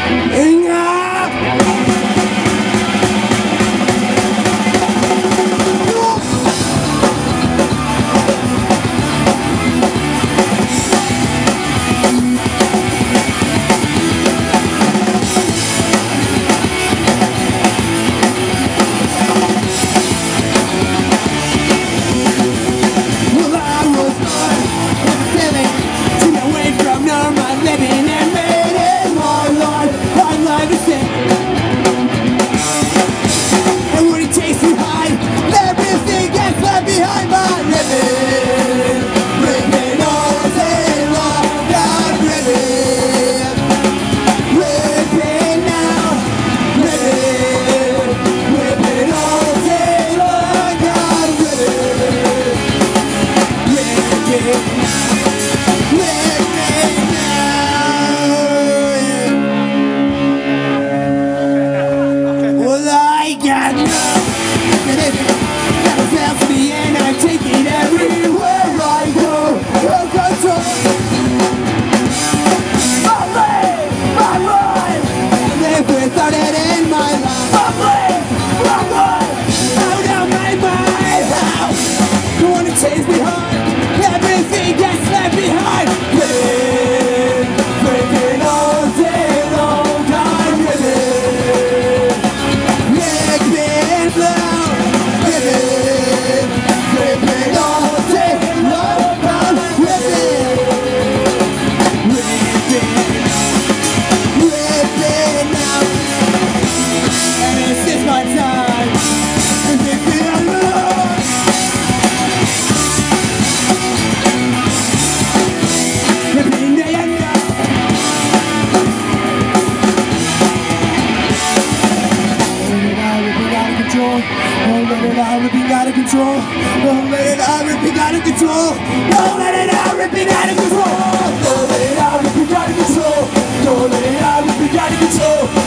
Don't let it out, ripping out of control. Don't let it out, ripping out of control. Don't let it out, ripping out of control. Don't let it out, ripping out of control. Don't let it out, ripping out of control.